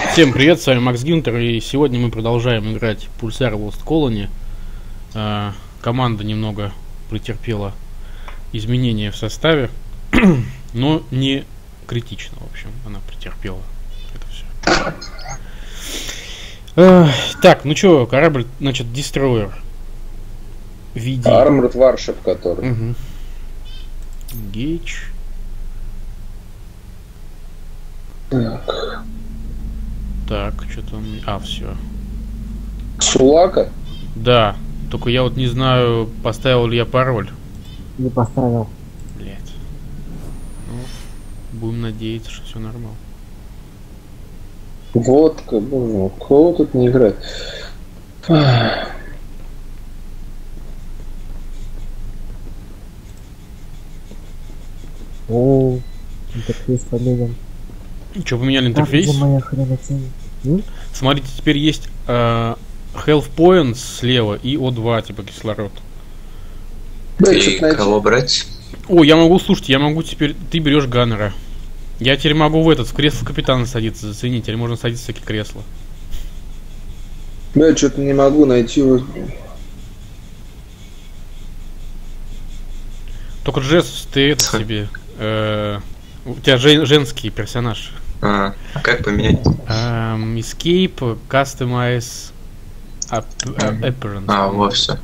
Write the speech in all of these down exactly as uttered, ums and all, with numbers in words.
Всем привет, с вами Макс Гюнтер, и сегодня мы продолжаем играть Pulsar Lost Colony. А, команда немного претерпела изменения в составе, но не критично, в общем, она претерпела это все. А, так, ну чё, корабль, значит, Destroyer. Види. Armored Warship, который. Угу. Гейдж. Так. Так, что-то он... А, все. Сулака? Да, только я вот не знаю, поставил ли я пароль. Не поставил. Блять. Ну, будем надеяться, что все нормально. Водка, боже, кого тут не играет? О, интерфейс поменян. Что, поменяли интерфейс? Там, где моя хренотень. М? Смотрите, теперь есть э, Health Points слева и О два, типа кислород. И кого брать? О, я могу, слушайте, я могу теперь... Ты берешь Ганнера. Я теперь могу в этот, в кресло капитана садиться, зацените. Теперь можно садиться в всякие кресла. Я что-то не могу найти его. Только Джесс, ты это себе... Э, у тебя жен, женский персонаж. А, как поменять? Um, escape, Customize, ap- Appearance. А, вот все.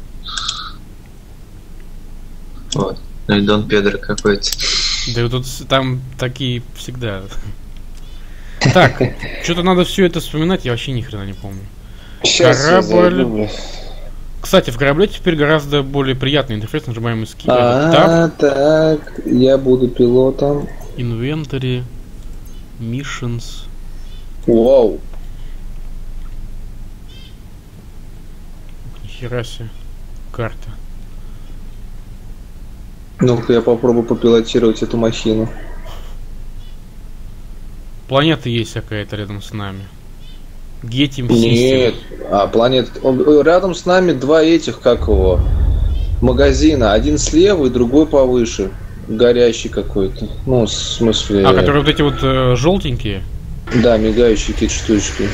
Вот. Ну и Дон Педро какой-то. Да вот тут там такие всегда. Так, что-то надо все это вспоминать, я вообще ни хрена не помню. Сейчас Корабль. Кстати, в корабле теперь гораздо более приятный интерфейс. Нажимаем Escape. А, так, я буду пилотом. Inventory, Missions. Вау. Нихера себе. Карта. Ну-ка я попробую попилотировать эту машину. Планета есть какая-то рядом с нами. Гетим Нет, а планета... Рядом с нами два этих, как его, магазина. Один слева и другой повыше. Горящий какой-то. Ну, в смысле... А, которые вот эти вот э, желтенькие? Да, мигающие какие-то штучки.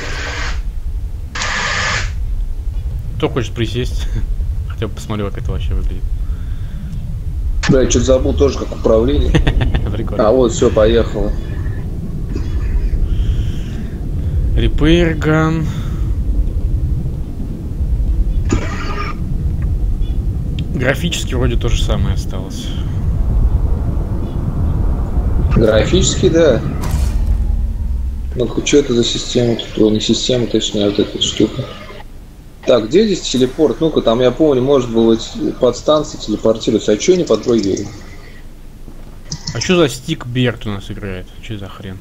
Кто хочет присесть? Хотя бы посмотрю, как это вообще выглядит. Да, я что-то забыл тоже, как управление. Прикольно. А вот, все, поехало. Repair Gun. Графически вроде то же самое осталось. Графически, да. Ну-ка, что это за система? Тут не система, точнее, а вот эта штука. Так, где здесь телепорт? Ну-ка, там, я помню, может быть, подстанции телепортируются. А что они подпрыгивают? А что за стик Берт у нас играет? Что за хрен?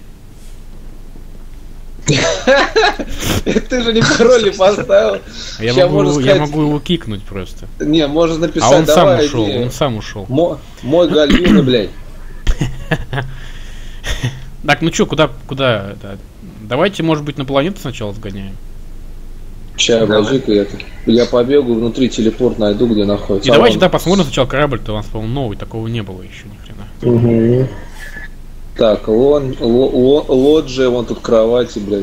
Ты же не пароль не поставил. Я могу, я могу его кикнуть просто. Не, можно написать. А он сам ушел, он сам ушел. Мой гальюна, блядь. Так, ну чё, куда, куда? Давайте, может быть, на планету сначала сгоняем. Сейчас, подожди-ка, я, я побегу, внутри телепорт найду, где находится. И а давайте, он... да, посмотрим сначала корабль-то, у нас, по-моему, новый, такого не было еще ни хрена. Угу. Так, лон, ло, ло, лоджия, вон тут кровати, блядь.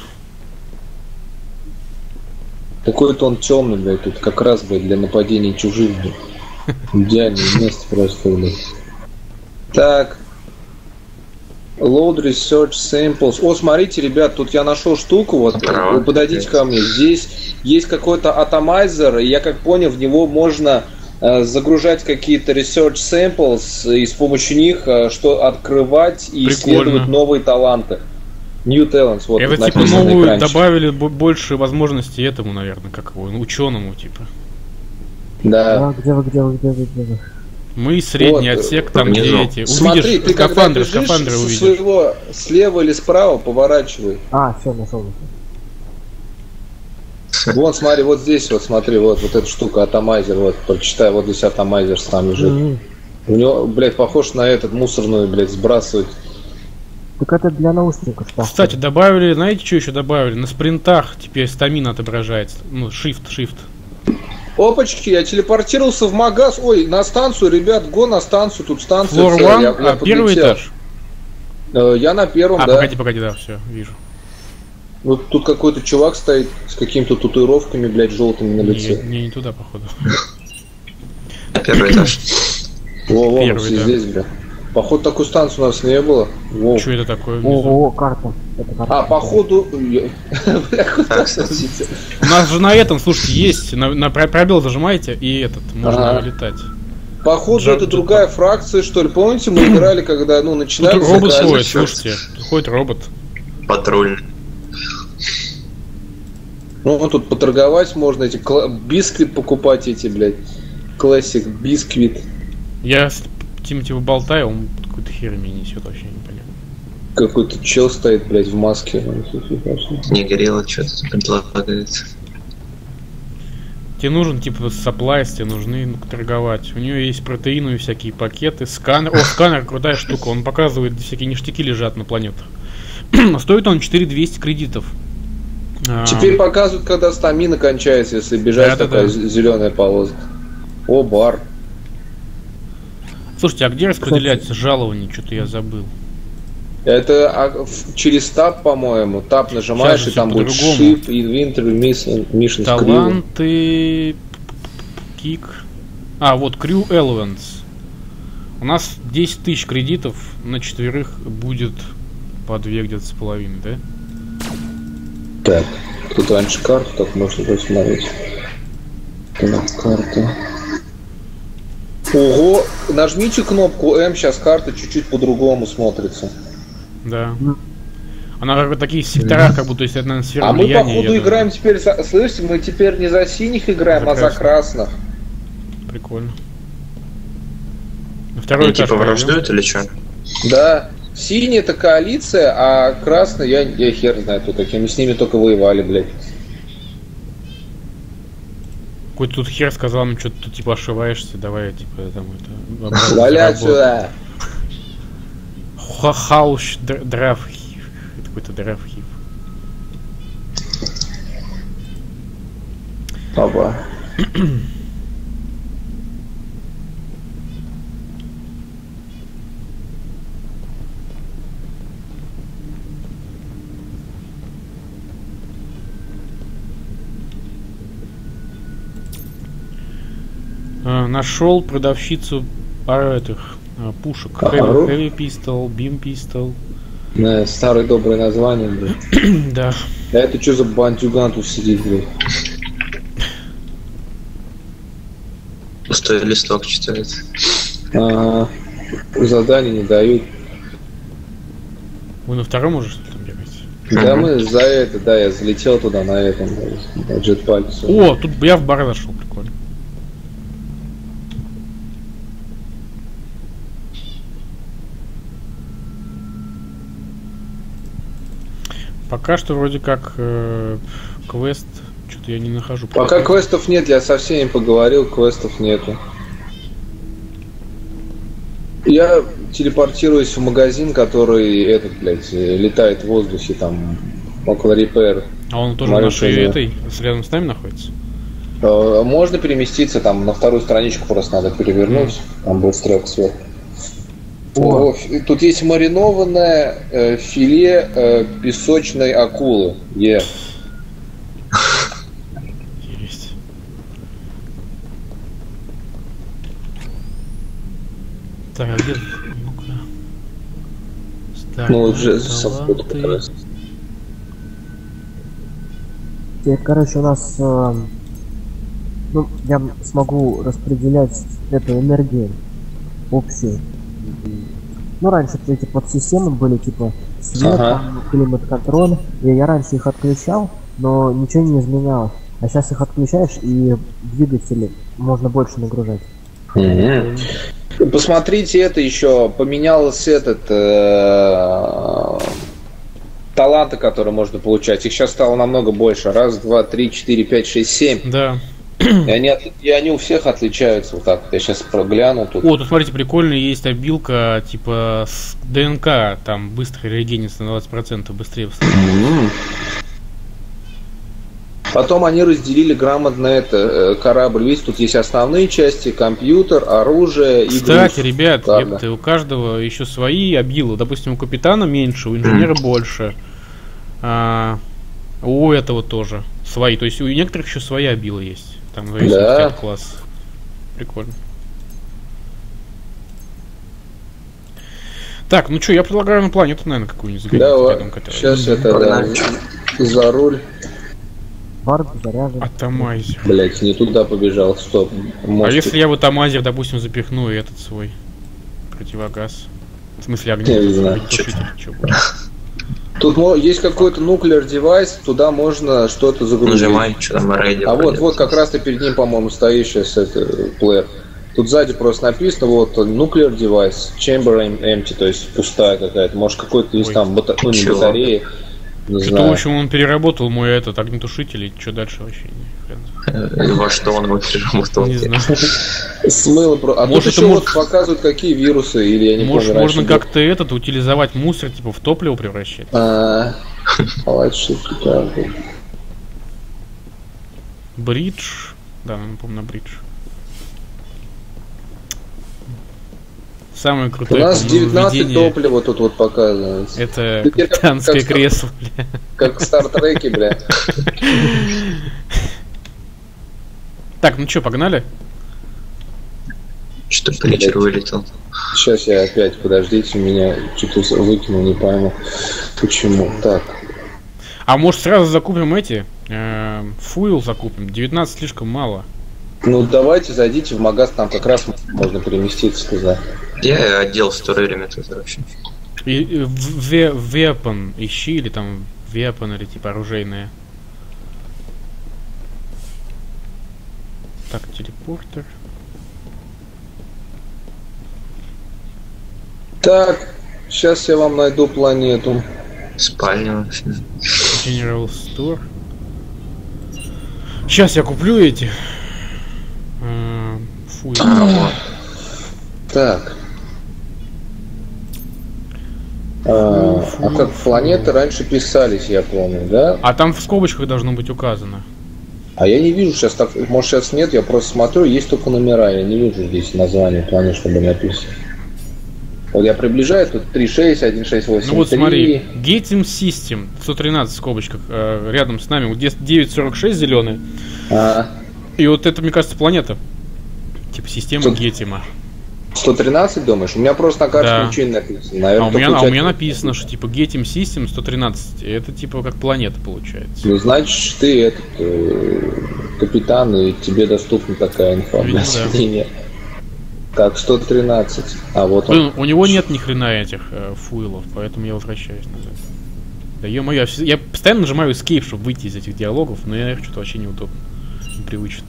Какой-то он темный, блядь, тут как раз, блядь, для нападения чужих, блядь. Идеальное место просто, блядь. Так. Load Research Samples. О, смотрите, ребят, тут я нашел штуку, вот, Право. вы подойдите ко мне. Здесь есть какой-то атомайзер, и я как понял, в него можно э, загружать какие-то Research Samples, и с помощью них э, что открывать и Прикольно. исследовать новые таланты. New Talents, вот. Это типа новую добавили больше возможностей этому, наверное, как его, ученому, типа. Да. А, где вы, где вы, где вы, где вы? Мы средний вот, отсек, там внизу. где эти. Смотри, увидишь ты скафандры, когда скафандры увидишь. своего слева или справа поворачивай. А, все, нашел. Вот, смотри, вот здесь вот, смотри, вот, вот эта штука, атомайзер, вот, прочитай, вот здесь атомайзер там лежит. Mm-hmm. У него, блядь, похож на этот мусорную, блядь, сбрасывать. Так это для наушников. Кстати, добавили, знаете, что еще добавили? На спринтах теперь стамина отображается. Ну, shift, shift. Опачки, я телепортировался в магаз. Ой, на станцию, ребят, го на станцию, тут станция. Флор целая, один, я, я а первый этаж? Э, я на первом, а, да. погоди, погоди, да, все, вижу. Вот тут какой-то чувак стоит с какими-то татуировками, блядь, желтыми на лице. Не, не, не туда, походу. Первый этаж. Во, во, Первый, все да. здесь, бля. Походу такой станции у нас не было. Во. Что это такое? внизу? Ого, карта. Это карта. А, походу... Бля, куда садиться? У нас же на этом, слушайте, есть, на, на про- пробел зажимаете, и этот, можно Ага. летать. Походу Джа- это джа- другая фракция, что ли. Помните, мы играли, когда, ну, начинали... Тут робот заказывать. ходит, чёрт. слушайте, тут ходит робот. Патрульный. Ну, вот тут поторговать можно, эти кла- бисквит покупать, эти, блядь. Классик, бисквит. Я с Тимати болтаю, он какую-то херню мне несет, вообще не понятно. Какой-то чел стоит, блядь, в маске. Не горело, что-то предлагается. Тебе нужен, типа, сапплайс, тебе нужны ну, торговать. У нее есть протеиновые всякие пакеты, сканер. О, сканер крутая штука, он показывает, где всякие ништяки лежат на планетах. Стоит он четыре тысячи двести кредитов. А, Теперь показывают, когда стамина кончается, если бежать Да-да-да. такая зеленая полоска. О, бар. Слушайте, а где распределять жалование? Что-то я забыл. Это а, в- через таб, по-моему. Таб нажимаешь, Сейчас же и там всё будет по-другому. Shift, Inventory, Mission, Mission Crew. Таланты... Кик... А, вот, Crew Elements. У нас десять тысяч кредитов на четверых будет по две где-то с половиной, да? Так, тут раньше карту, так можно посмотреть. Так, карта. Ого, нажмите кнопку М, сейчас карта чуть-чуть по-другому смотрится. Да. Она как бы такие сектора, как будто, если это, наверное, сфера А мы, влияния, походу, я играем думаю. теперь, за- слышите, мы теперь не за синих играем, За а за красных. Прикольно. На второй Они этаж типа пойдём. враждуют или что? Да, синий это коалиция, а красный, я, я хер знаю, кто такие, мы с ними только воевали, блядь. Какой-то тут хер сказал мне, что ты тут, типа ошиваешься, давай, типа, там, это... обратно Валять заработай. сюда! Ха- Хауш др- драфхив. Это какой-то драфхив. Опа. А, нашел продавщицу а, этих а, пушек. Ага. Heavy, heavy Pistol, Beam Pistol. Да, старое доброе название, блядь. Да. А это что за бандюган тут сидит, блядь? Пустой листок читает. Ага. Задания не дают. Вы на втором уже что-то там бегаете? Да Мгм. мы за это, да, я залетел туда на этом, на джетпаке. О, тут я в бар зашел, прикольно. Пока что вроде как э, квест, что-то я не нахожу. Пока квестов нет, я со всеми поговорил, квестов нету. Я телепортируюсь в магазин, который этот, блядь, э, летает в воздухе там около Repair. А он тоже Смотрю, в нашей что да. этой, с- рядом с нами находится? Э, Можно переместиться там на вторую страничку, просто надо перевернуть. Там будет стрелка сверху. О. О, ф- тут есть маринованное э, филе э, песочной акулы. Е. Есть. Так, а где... Ну-ка. Ну, вот Старые же совпадает как таланты. раз. Теперь, короче, у нас... э, ну, я смогу распределять эту энергию общую. Ну, раньше эти подсистемы были, типа, свет, Ага. там, климат-контроль. И я раньше их отключал, но ничего не изменялось. А сейчас их отключаешь, и двигатели можно больше нагружать. Мгм. Посмотрите, это еще поменялся этот э, таланты, которые можно получать. Их сейчас стало намного больше. Раз, два, три, четыре, пять, шесть, семь. Да. И они, от- и они у всех отличаются. Вот так. Я сейчас прогляну тут. О, тут смотрите, прикольно, есть обилка типа с ДНК, там быстро регенится на двадцать процентов быстрее. М. Потом они разделили грамотно это э, корабль. Видите, тут есть основные части, компьютер, оружие и Кстати, груз. ребят, Ладно. ёпты, у каждого еще свои обилы. Допустим, у капитана меньше, у инженера больше. А, У этого тоже свои. То есть у некоторых еще своя билла есть. Там зависит Да. от класса. Прикольно. Так, ну что, я предлагаю на планету, наверное, какую-нибудь загонять. Давай, рядом, которая- сейчас я тогда за руль. Варп заряжен. Атомайзер. Блять, не туда побежал, стоп. А Мостик. если я в атомайзер, допустим, запихну и этот свой противогаз? В смысле огня? Я не знаю. Чё будет? Тут мо- есть какой-то nuclear девайс, туда можно что-то загрузить. Нажимай, что там рейди. А вот, вот как раз ты перед ним, по-моему, стоишь сейчас, это, плеер. Тут сзади просто написано, вот, nuclear device, chamber empty, то есть пустая какая-то. Может, какой-то есть Ой. там, бата- ну, не Чего? батареи, не Что-то, знаю. в общем, он переработал мой этот огнетушитель, и что дальше вообще не хрен знает. Во что он его переработал? Не знаю. Смыло про... А Может, тут это еще может- вот показывают, какие вирусы, или я не Может, помню, раньше можно был. как-то этот утилизовать мусор, типа в топливо превращать. А, палач, что-то такое. Бридж. Да, ну, помню, на бридж. Самое У крутое нас по-моему, девятнадцать введение- топлива тут вот показывается. Это Ты как- капитанское как- кресло, бля. Как в Стартреке, бля. Так, ну что, погнали? Что притчер вылетел. Сейчас я опять, подождите, меня что-то выкинул, не пойму почему. Так, А может сразу закупим эти? Э, Фуил закупим. девятнадцать слишком мало. ну давайте зайдите в магаз, там как раз можно переместиться туда. Я отдел с турелями тут вообще. И, и в- ве- Weapon ищи, или там Weapon, или типа оружейное. Так, телепортер. Так, сейчас я вам найду планету. Спальня вообще. General Store. Сейчас я куплю эти. Э, Фуил. А, вот. Так. А, а как планеты раньше писались, я помню, да? А там в скобочках должно быть указано. А я не вижу сейчас, так, может сейчас нет, я просто смотрю, есть только номера, я не вижу здесь название планет, чтобы написано. Вот я приближаю, тут три шесть, один шесть восемь три. Ну вот смотри, Gating System сто тринадцать в скобочках э, рядом с нами, вот здесь девять сорок шесть зеленый. А, И вот это, мне кажется, планета. Типа система Тут- Геттима. сто тринадцать, думаешь? У меня просто на карте Да. ничего не написано. А Наверное, у меня, только а у у тебя- меня написано, что типа Getting System сто тринадцать. И это типа как планета получается. Ну, значит, ты этот, э, капитан, и тебе доступна такая инфа Видимо, для да. сведения. Так, сто тринадцать. А вот он. Блин, у него нет ни хрена этих э, фуилов, поэтому я возвращаюсь назад. Да ё-моё, я, вс- я постоянно нажимаю Escape, чтобы выйти из этих диалогов, но я что-то вообще неудобно. Непривычно.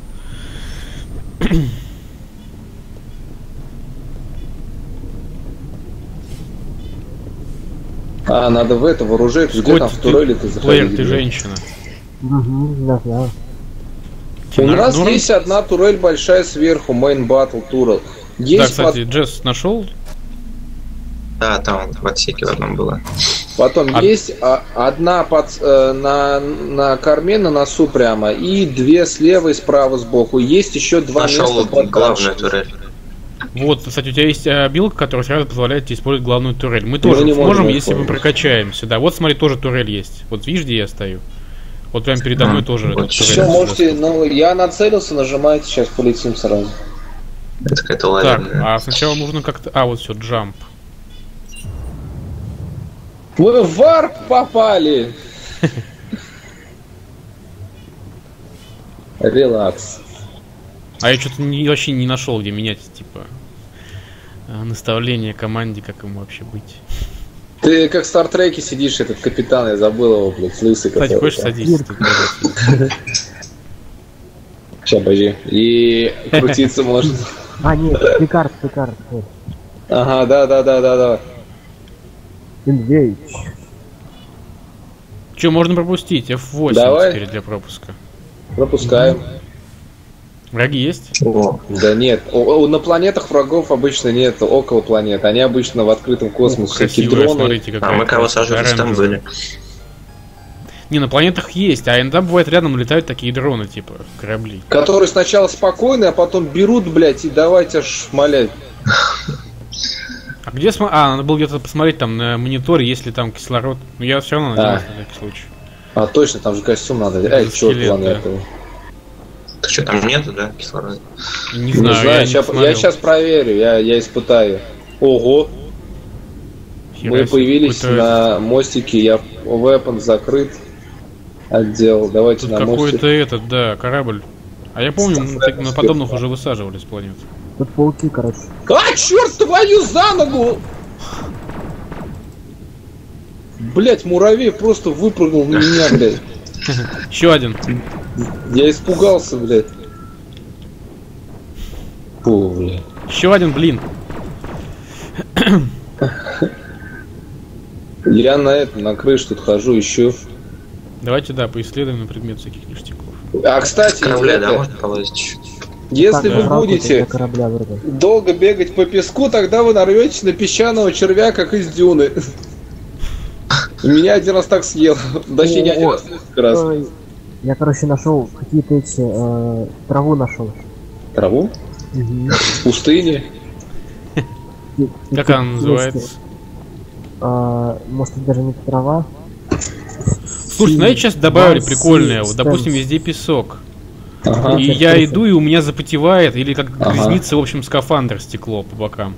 А, надо в это вооружить. Где Скотти, там в ты- турели ты Плеер, заходил? ты женщина. Угу, да, да. У Нар- нас норм? есть одна турель большая сверху, Main Battle Turret. Да, Есть кстати, Джесс нашел. Да, там в отсеке в одном было. пот- потом А- есть а, одна под, э, на, на корме, на носу прямо, и две слева и справа сбоку. Есть еще два Нашел места под главную дальше. турель. Вот, кстати, у тебя есть э, билка, которая сразу позволяет тебе использовать главную турель. Мы тоже не можем можем, ее если мы использовать. прокачаемся. Да, вот смотри, тоже турель есть. Вот видишь, где я стою? Вот прям передо мной А, тоже вот эта Все, турель. можете, ну, я нацелился, нажимаете, сейчас полетим сразу. Это какая-то Так, лавина. а сначала нужно как-то... А, вот все, джамп. Мы в варп попали! Релакс. А я что-то не, вообще не нашел, где менять, типа, э, наставление команде, как ему вообще быть. Ты как в Стартреке сидишь, этот капитан, я забыл его, блядь, лысый. Кстати, который хочешь там. садись? тут, блядь. Сейчас, подожди. И крутиться может. А, нет, Пикард, Пикард. вот. Ага, да, да, да, да, да. Engage. Че, можно пропустить? эф восемь Давай. теперь для пропуска. Пропускаем. Враги есть? О, Да нет, о- о, на планетах врагов обычно нет, около планет. Они обычно в открытом космосе. Всякие Красивая, дроны. смотрите, какая. а мы кого сажали, там были. Не, на планетах есть, а иногда бывает рядом летают такие дроны, типа, корабли. Которые сначала спокойные, а потом берут, блядь, и давайте шмалять. А где смо... А, надо было где-то посмотреть там на мониторе, есть ли там кислород. Но я все равно надеюсь А. на всякий случай. А точно, там же костюм надо. Это Эй, черт, скелет, планету. Так что, там нету, да, кислорода? Не Не знаю, знаю, я, щас- не я сейчас проверю, я, я испытаю. Ого, мы появились на мостике, я weapon закрыт, отдел. Давайте Тут на какой-то мостик. этот, да, корабль. А я помню, мы так- на подобных уже высаживались с планет. Тут пауки, короче. А, черт твою за ногу! Блять, муравей просто выпрыгнул на меня, блядь. Еще один. Я испугался, блядь. Фу, блядь. Еще один, блин. Я на это, на крыше тут хожу, ищу. Давайте, да, поисследуем на предмет всяких ништяков. А, кстати, С корабля, да, это, можно полазить чуть-чуть? если Так, вы аккуратно, будете до корабля вроде. долго бегать по песку, тогда вы нарветесь на песчаного червя, как из дюны. Меня один раз так съел. Точнее, не один О, раз, несколько раз. Ой, я, короче, нашел какие-то эти э, траву нашел. Траву? В пустыне. Как она называется? А, может, это даже не трава. Слушай, знаете, сейчас добавили Синь, прикольное. Вот, синь, допустим, стэн. везде песок. Ага. И я иду, и у меня запотевает, или как Ага. грязнится, в общем, скафандр стекло по бокам.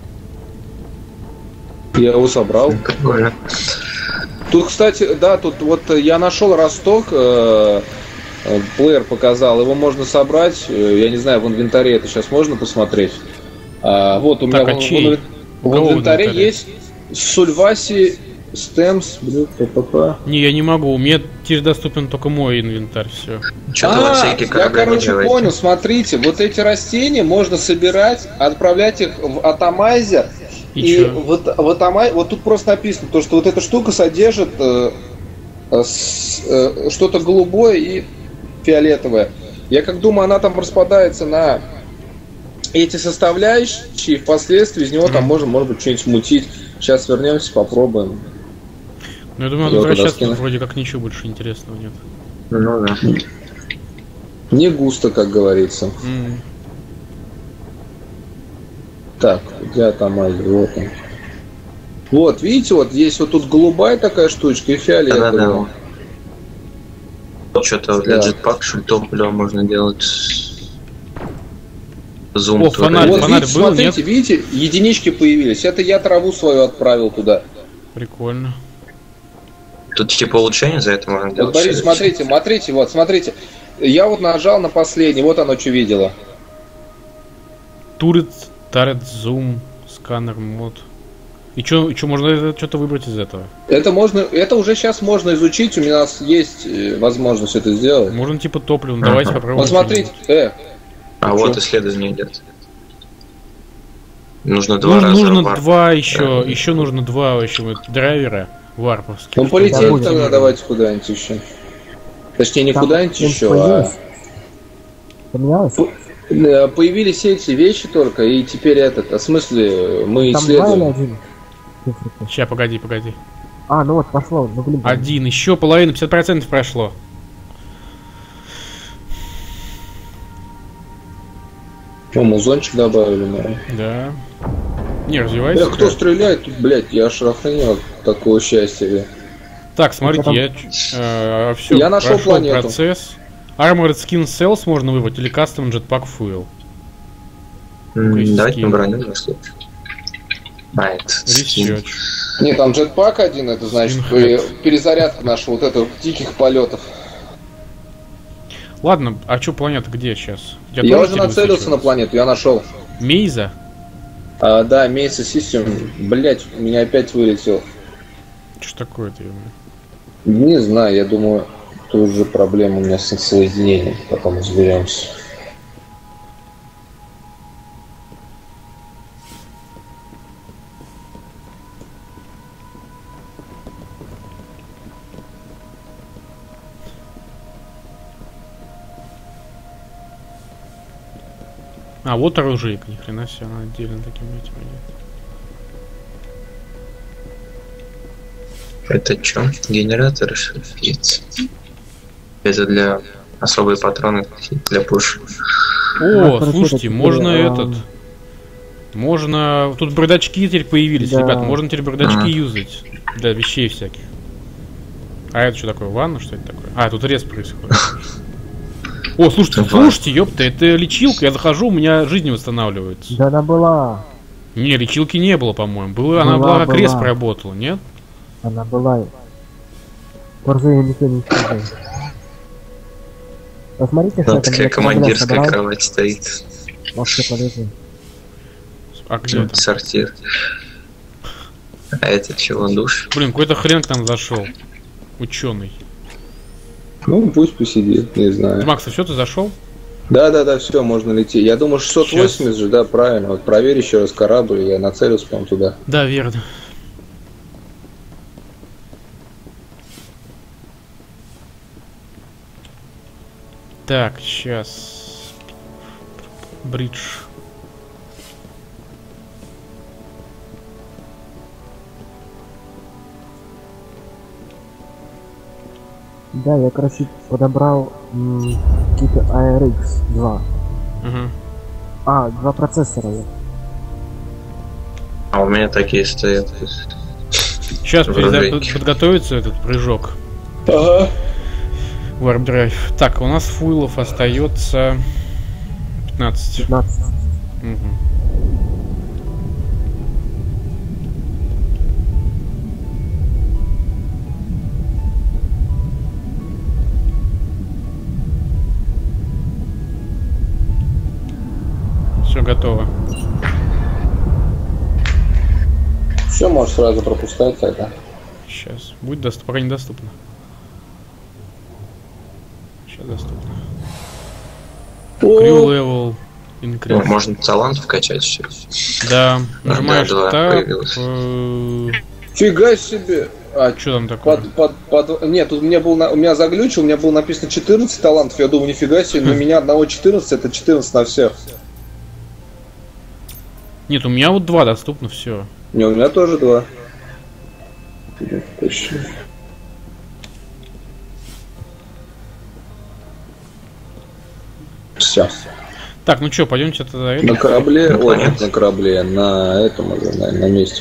Я его собрал. Прикольно. Тут, кстати, да, тут вот я нашел росток, э, э, плеер показал, его можно собрать, э, я не знаю, в инвентаре это сейчас можно посмотреть. А, вот у меня Так, а в, чей? в У кого в инвентаре инвентаре? есть Сульваси Стэмс, блин, ППП. Не, я не могу, у меня теперь доступен только мой инвентарь, все. Что-то во А, всякие я, корабли не короче, делаете. понял, смотрите, вот эти растения можно собирать, отправлять их в атомайзер. И И, чё? вот, вот, ама- вот тут просто написано, то, что вот эта штука содержит э, э, с- э, что-то голубое и фиолетовое. Я как думаю, она там распадается на эти составляющие, и впоследствии из него там Мгм. можно, может быть, что-нибудь мутить. Сейчас вернемся, попробуем. Ну, я думаю, Я надо вот возвращаться, туда тут скину. вроде как ничего больше интересного нет. Ну да. Не густо, как говорится. М. Так, где атомайзер? Вот он. Вот, видите, вот есть вот тут голубая такая штучка и фиолетовая. Да-да-да. Что-то для Да. джетпак, что ли, топливо можно делать. Зум. О, туда. фонарь, Вот фонарь видите, был, смотрите, нет? видите, единички появились. Это я траву свою отправил туда. Прикольно. Тут типа улучшение за это можно Вот, делать. Борис, что ли? смотрите, смотрите, вот, смотрите. Я вот нажал на последний, вот оно что видело. Турет, тарет, зум, сканер, мод. И что, и чё, можно что-то выбрать из этого? Это можно, это уже сейчас можно изучить, у нас есть э, возможность это сделать. Можно типа топливо, ну, давайте Ага. попробуем. Вот смотрите, э, А Ну вот чё? исследование идет. Нужно два Нужно, раза. нужно варп. два еще, Да. еще нужно два еще вот драйвера варповских. ну чтобы полетели будет. тогда, давайте куда-нибудь еще. Точнее, не Там куда-нибудь что-нибудь еще, а... появилось? Поменялось? Э, Появились эти вещи только, и теперь этот, а в смысле, мы Там два или исследуем. один? Цифры-то. Сейчас, погоди, погоди. А, ну вот, пошло. Ну, блин. Один, еще половина, пятьдесят процентов прошло. О, музончик добавили, наверное. Да. Не, развивайся. Эх, кто стреляет тут, блядь, я аж охренел от такого счастья. бля. Так, смотрите, Потом- я, э, все, Я нашел планету. процесс. Armored Skin Cells можно выбрать или Custom Jetpack Fuel. М, Ну-ка, Давайте скинь. на броню на случай. А, это скин. Research. Нет, там джетпак один, это значит Скинхед. э, перезарядка наших вот этого диких полетов. Ладно, а что планета где сейчас? Я, тоже уже теперь нацелился на высвечивается? планету, я нашел. Мейза? А, да, Mesa System, блять, у меня опять вылетел. Что ж такое-то? ё-моё? Не знаю, я думаю, это уже проблема у меня с соединением, потом разберемся. А, вот оружейка, ни хрена себе, она отдельно таким этим идет. Это что? Генератор шифриц. Это для особые патроны для пуш. О, короче, слушайте, это можно теперь, а, этот... Можно... Тут бардачки теперь появились, Да. ребят, можно теперь бардачки Ага. юзать. Для вещей всяких. А это что такое? Ванна? Что это такое? А, тут рез происходит. О, слушайте, Ванна. слушайте, ёпта, это лечилка, я захожу, у меня жизнь восстанавливается. Да она была. Не, лечилки не было, по-моему. Была, она Была, была как рез была. проработала, нет? Она была. Борзые никто не сказал. Посмотрите, что Ну, это такая мне командирская собрал. кровать стоит. Вообще полезно. А где Ну, это? сортир. А это чего, душ? Блин, какой-то хрен к нам зашел. Ученый. Ну, пусть посидит, не знаю. Макс, а все, ты зашел? Да-да-да, все, можно лететь. Я думаю, шестьсот восемьдесят же, да, правильно. Вот проверь еще раз корабль, я нацелился, по-моему, туда. Да, верно. Так, сейчас. Бридж. Да, я, короче, подобрал м, какие-то эй ар икс два. Ага. А, два процессора. я. А у меня такие стоят. Сейчас Вооруженьки. подготовится этот прыжок. Ага. Warp Drive. Так, у нас фуйлов остается пятнадцать. пятнадцать. Мгм. Все готово. Все, можешь сразу пропускать тогда. Сейчас. Будет доступно. Пока недоступно. Сейчас доступно. Crew level Ну, increase. можно талант вкачать еще. Да. Нажимаешь да, Tab. появилось. э, Фига себе! А, Что там такое? под, под, под... Нет, тут у меня был на... у меня заглючил, у меня было написано четырнадцать талантов. Я думаю, нифига себе, на меня одного четырнадцать, это четырнадцать на всех. Нет, у меня вот два доступно, все. Не, у меня тоже два. Точно. Все. Так, ну что, пойдемте тогда. это- На корабле, На ой, планете. нет, на корабле, на этом уже, на, на месте.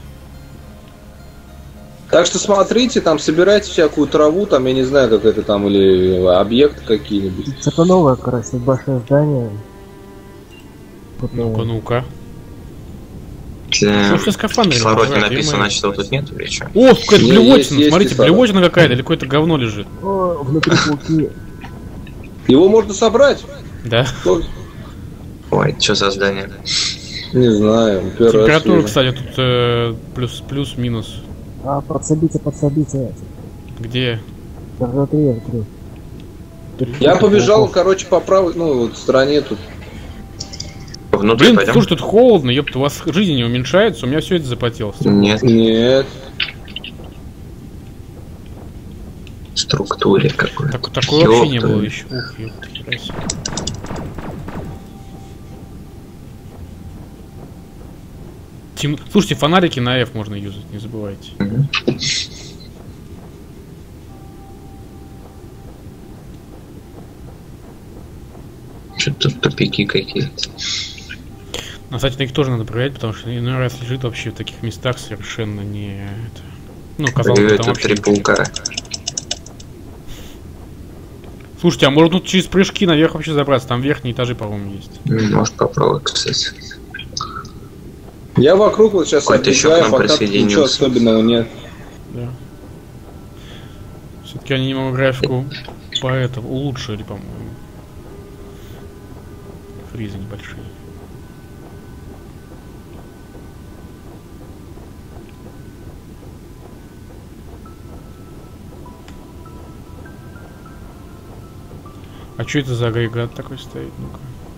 Так что смотрите, там собирайте всякую траву, там, я не знаю, как это там, или объекты какие-нибудь. Что-то новое, короче, большое здание. Тут, э, Ну-ка, ну-ка. Если Слушай, скафандр. в кислороде разбирай, написано, где значит, его тут нет или что? мои- О, какая-то Не, блевотина. есть, есть Смотрите, кислород. блевотина какая-то или какое-то говно лежит. О, внутри пауки. Его можно собрать? Да. Ну, Ой, что за здание? не знаю. первый раз Температура, вижу. кстати, тут э, плюс, плюс-минус. А, подсобите, подсобите. Где? Да внутри, внутри. Я побежал, короче, по правой, ну, вот стороне тут. Внутри Блин, пойдем? слушай, тут холодно, ёпта, у вас жизнь не уменьшается, у меня все это запотело. Нет, Нет. в структуре какой. Так, такое вообще не Ёпта. было еще. Ух, ёпта, хера себе. Тем- Слушайте, фонарики на F можно юзать, не забывайте. Мгм. Что-то тут тупики какие-то. Но, кстати, их тоже надо проверять, потому что иной раз лежит вообще в таких местах совершенно не... Это... Ну, казалось бы, там Это вообще... три паука. Слушайте, а может тут через прыжки наверх вообще забраться? Там верхние этажи, по-моему, есть. М, Может попробовать, кстати. Я вокруг вот сейчас Коль, ты еще к оббегаю, нам пока тут присоединился. ничего особенного нет. Да. Все-таки они немного графику поэтому улучшили, по-моему. Фризы небольшие. А что это за агрегат такой стоит? Ну-ка.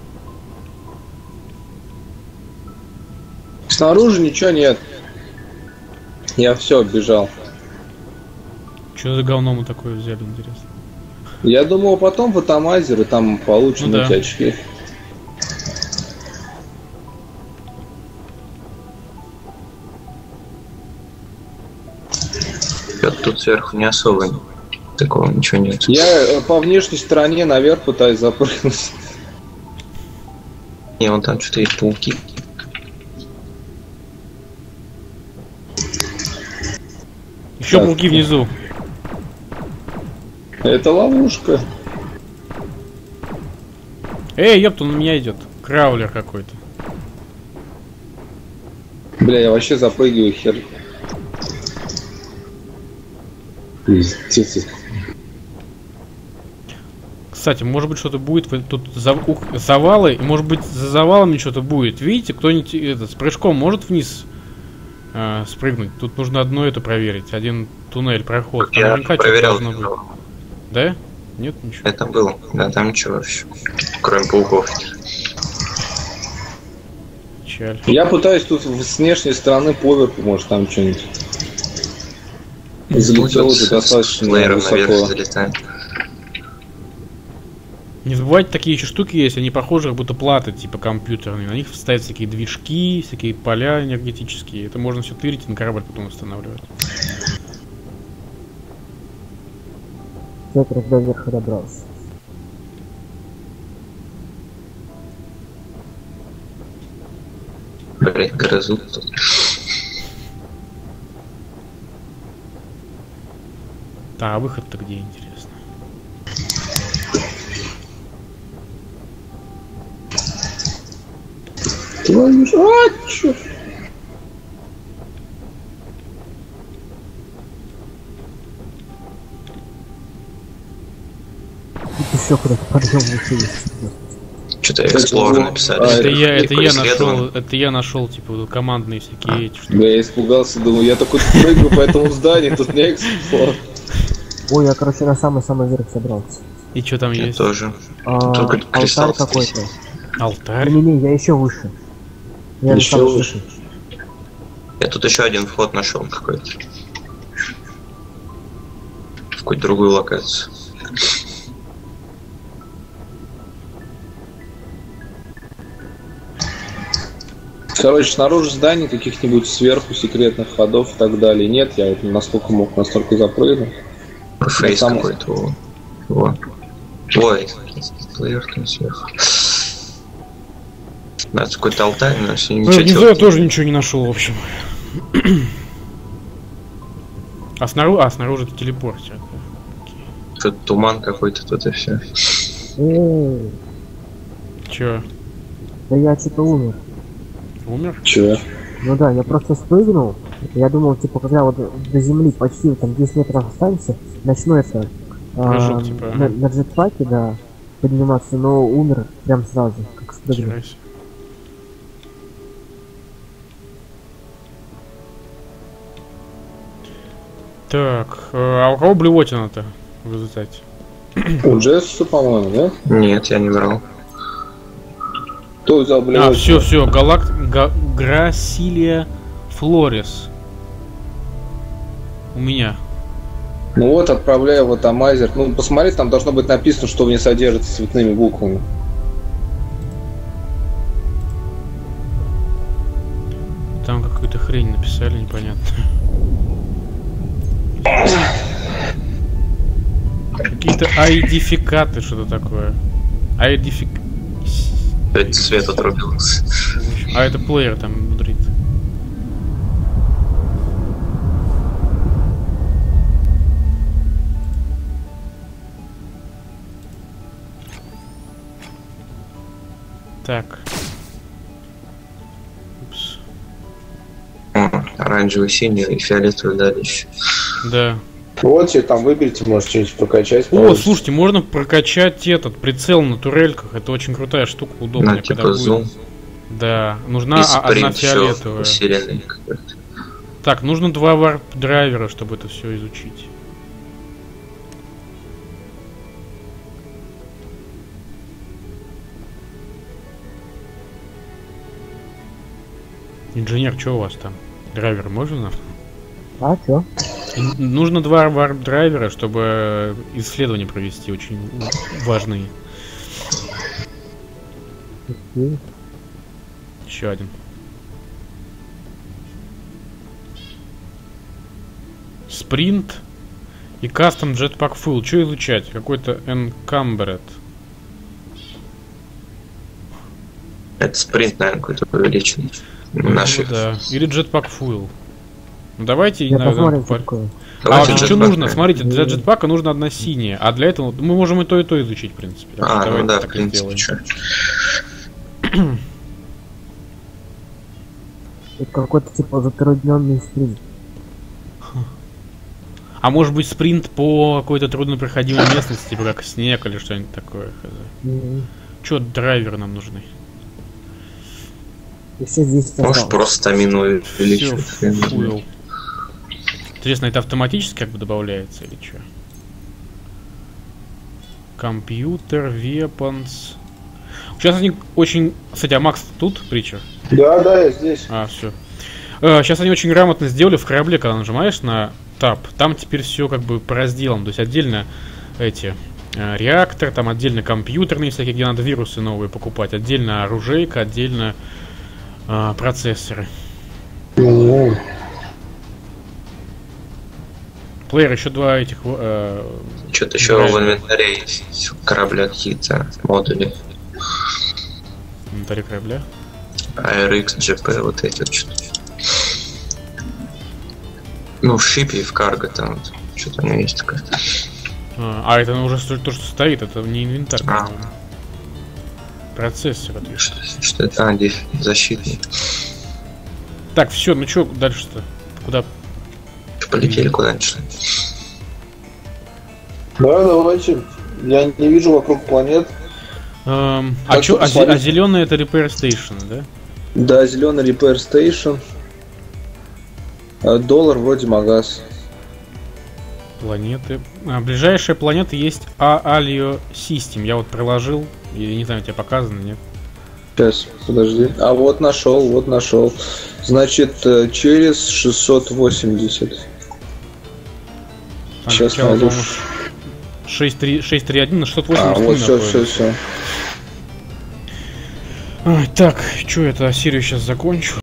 Снаружи ничего нет. Я все оббежал. Что за говно мы такое взяли, интересно? Я думал, потом в атомайзер, и там получим Ну да. эти очки. Вот тут сверху не особо такого ничего нет. Я э, по внешней стороне наверх пытаюсь запрыгнуть. Не, вон там что-то есть пауки. Еще Так. пауки внизу. Это ловушка. Эй, ёпта, он на меня идет. Краулер какой-то. Бля, я вообще запрыгиваю, хер. Пиздец. Кстати, может быть что-то будет. Тут за, ух, завалы, и может быть за завалами что-то будет. Видите, кто-нибудь это, с прыжком может вниз э, спрыгнуть? Тут нужно одно это проверить. Один туннель, проход. Там Я наверняка проверял. что-то должно быть. Да? Нет, ничего. Это было. Да, там ничего вообще. Кроме пауков. Печаль. Я пытаюсь тут с внешней стороны поверху, может там что-нибудь. Залетел уже достаточно высоко. Залетаем. Не забывайте, такие еще штуки есть, они похожи как будто платы, типа компьютерные. На них ставят всякие движки, всякие поля энергетические. Это можно все тырить и на корабль потом устанавливать. Петр до верха добрался. Блять, грызут тут. Да, а выход-то где, интересно? Твою ж... А, чё? Тут еще куда-то подъем выше есть. Что-то Explorer написали. А, Это я, это я Исследован. нашел, это я нашел, типа, командные всякие эти штуки. Бля, я испугался, думаю, я такой прыгаю по этому зданию, тут не эксплор. Ой, я, короче, на самый-самый верх собрался. И что там Я есть? тоже. А, Только алтарь кристалл какой-то. Алтарь? Не-не, я еще выше. Я на Еще самом выше? Я тут еще один вход нашел какой-то. В какую-то другую локацию. Короче, снаружи зданий каких-нибудь сверху секретных ходов и так далее нет. Я вот насколько мог, настолько запрыгнул. Фейс сам- какой-то. Во. Ой, плеер там сверху. Да, это какой-то алтарь, но все Ну, ничего внизу я делать. тоже ничего не нашел, в общем. А снаружи, а, снаружи это телепорт. всё. Тут туман какой-то, тут и все. Эй, Чё, да я что-то умер. умер? Че? Ну да, я просто спрыгнул. Я думал, типа, когда вот до земли почти там десять метров останется, начну это Прыжок, а, типа, на, ага. на джетпаке, да, подниматься, но умер прям сразу, как спрыгнул. Хера себе. Так, э, а у кого блевотина-то в результате? У Джессуса, по-моему, да? Нет, я не брал. Кто взял, А, блядь? все, все, галакт... Га... Грасилия Флорис. У меня. Ну вот, отправляю в атомайзер. Ну, посмотри, там должно быть написано, что в ней содержится цветными буквами. Там какую-то хрень написали, непонятно. Какие-то айдификаты, что-то такое. Айдифик... Это свет отрубился. А это плеер там мудрит. Так. Упс. О, оранжевый, синий и фиолетовый дали еще. Да. Вот себе там выберите, может что-нибудь прокачать. О, слушайте, можно прокачать этот прицел на турельках. Это очень крутая штука, удобная. На типа когда будет. зум. Да, нужна И а- одна спринт еще фиолетовая. усиленный какой-то. Так, нужно два варп-драйвера, чтобы это все изучить. Инженер, что у вас там? Драйвер можно? А, чё? Н- Нужно два варп-драйвера, чтобы исследования провести, очень важные. Окей. Еще один. Спринт и кастом Jetpack Full. Что изучать? Какой-то Encumbered. Это спринт, наверное, какой-то увеличенный. Ну, Наших. да. Или Jetpack Full. Ну давайте, Я наверное, посмотрим, по- что такое. А Давайте вообще что джетпак. нужно? Смотрите, для джетпака нужно одна синяя, а для этого мы можем и то, и то изучить, в принципе. Так что А, давайте ну да, в так и принципе, сделаем. чё. Это какой-то типа затрудненный спринт. А может быть спринт по какой-то труднопроходимой местности, типа как снег или что-нибудь такое. Мгм. Че драйверы нам нужны? Еще здесь Можешь осталось. просто стамину Все, увеличивать. фуйл. Интересно, это автоматически как бы добавляется или что? Компьютер, weapons. Сейчас они очень... Кстати, а Макс тут, Притчер? Да, да, я здесь. А, все. Сейчас они очень грамотно сделали в корабле, когда нажимаешь на таб. Там теперь все как бы по разделам. То есть отдельно эти э, реактор, там отдельно компьютерные всякие, где надо вирусы новые покупать. Отдельно оружейка, отдельно э, процессоры. Ну, Плеер, еще два этих... Э, Что-то еще драйвера. в инвентаре есть корабля какие-то модули. Инвентарь корабля. эй ар икс, джи пи, вот эти вот что-то. Ну, в шипе и в карго там вот, что-то у него есть такое. А, а это уже то, то, что стоит, это не инвентарь, А. по-моему. Процессор. это. Что, что это? А, здесь защитный. Так, все, ну что дальше-то? Куда? Полетели куда-нибудь. да, давайте. Я не вижу вокруг планет. Эм, а Так чё, что а, зе- посмотрите. а зеленый это Repair Station, да? Да, зеленый Repair Station. А доллар вроде магаз. Планеты. А, ближайшая планета есть Алио Систем. Я вот проложил. Я не знаю, у тебя показано, нет? Сейчас, подожди. А вот нашел, вот нашел. Значит, э, через шестьсот восемьдесят. Там Сейчас сначала, найду. по-моему, шесть три шесть три один на шестьсот А, восемьдесят вот все, все, находится. все. Ай, так, что это, серию сейчас закончу.